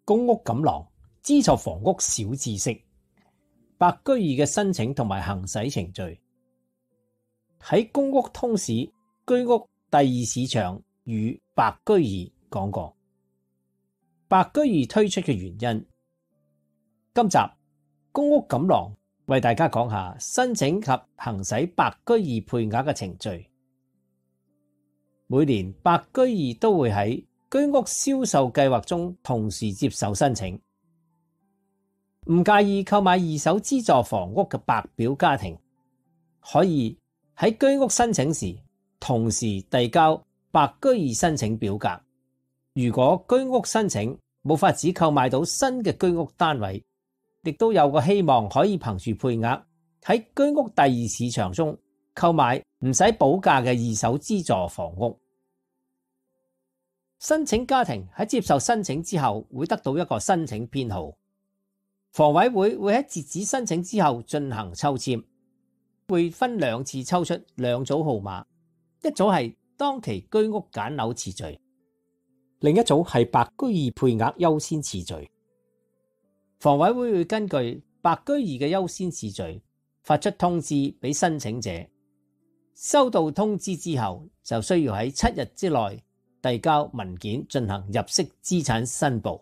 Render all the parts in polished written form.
公屋錦囊資助房屋小知識，白居易嘅申請同埋行使程序。喺公屋通史居屋第二市場與白居易講過，白居易推出嘅原因。今集公屋錦囊為大家講下申請及行使白居易配額嘅程序。每年白居易都會喺居屋銷售計劃中同時接受申請。唔介意購買二手資助房屋嘅白表家庭，可以喺居屋申請時同時遞交白居易申請表格。如果居屋申請冇法子購買到新嘅居屋單位，亦都有個希望可以憑住配額喺居屋第二市場中購買唔使補價嘅二手資助房屋。申請家庭喺接受申請之後會得到一個申請編號，房委會會喺截止申請之後進行抽籤，會分兩次抽出兩組號碼，一組係當期居屋揀樓次序，另一組係白居易配額優先次序。房委會會根據白居易嘅優先次序發出通知俾申請者，收到通知之後就需要喺7日之內遞交文件進行入息資產申報。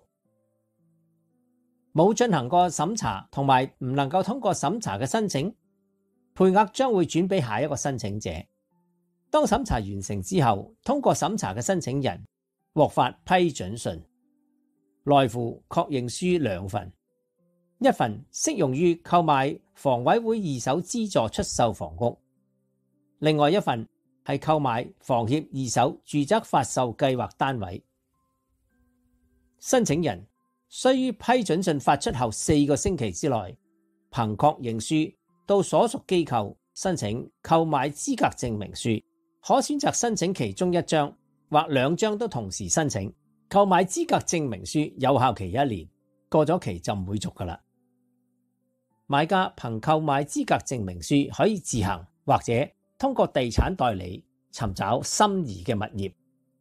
冇進行過審查同埋唔能夠通過審查嘅申請，配額將會轉俾下一個申請者。當審查完成之後，通過審查嘅申請人獲發批准信，內附確認書2份，一份適用於購買房委會二手資助出售房屋，另外一份係購買房協二手住宅發售計劃單位。申請人需於批准信發出後4個星期之內，憑確認書到所屬機構申請購買資格證明書，可選擇申請其中1張或2張都同時申請。購買資格證明書有效期1年，過咗期就唔會續㗎喇。買家憑購買資格證明書可以自行或者通過地產代理尋找心儀嘅物業。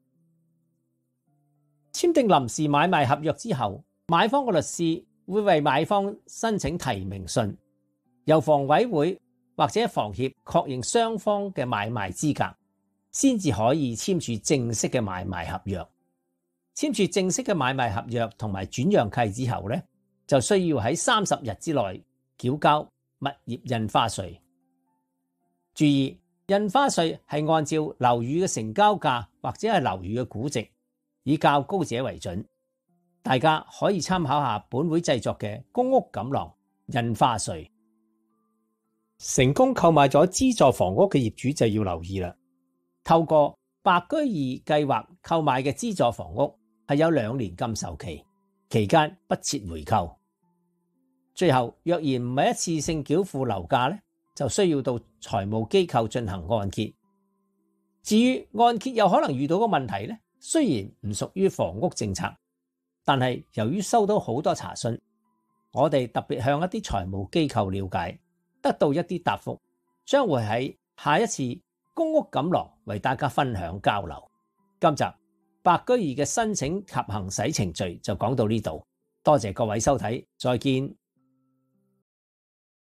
簽訂臨時買賣合約之後，買方嘅律師會為買方申請提名信，由房委會或者房協確認雙方嘅買賣資格，先至可以簽署正式嘅買賣合約。簽署正式嘅買賣合約同埋轉讓契之後呢，就需要喺30日之內繳交物業印花稅。注意，印花稅係按照樓宇嘅成交價或者係樓宇嘅估值，以較高者為準。大家可以參考下本會製作嘅公屋錦囊印花稅。成功購買咗資助房屋嘅業主就要留意啦。透過白居易計劃購買嘅資助房屋係有2年禁售期，期間不設回購。最後若然唔係一次性繳付樓價呢，就需要到財務機構進行按揭。至於按揭有可能遇到個問題呢，雖然唔屬於房屋政策，但係由於收到好多查詢，我哋特別向一啲財務機構了解，得到一啲答覆，將會喺下一次公屋錦囊為大家分享交流。今集白居易嘅申請及行使程序就講到呢度，多謝各位收睇，再見。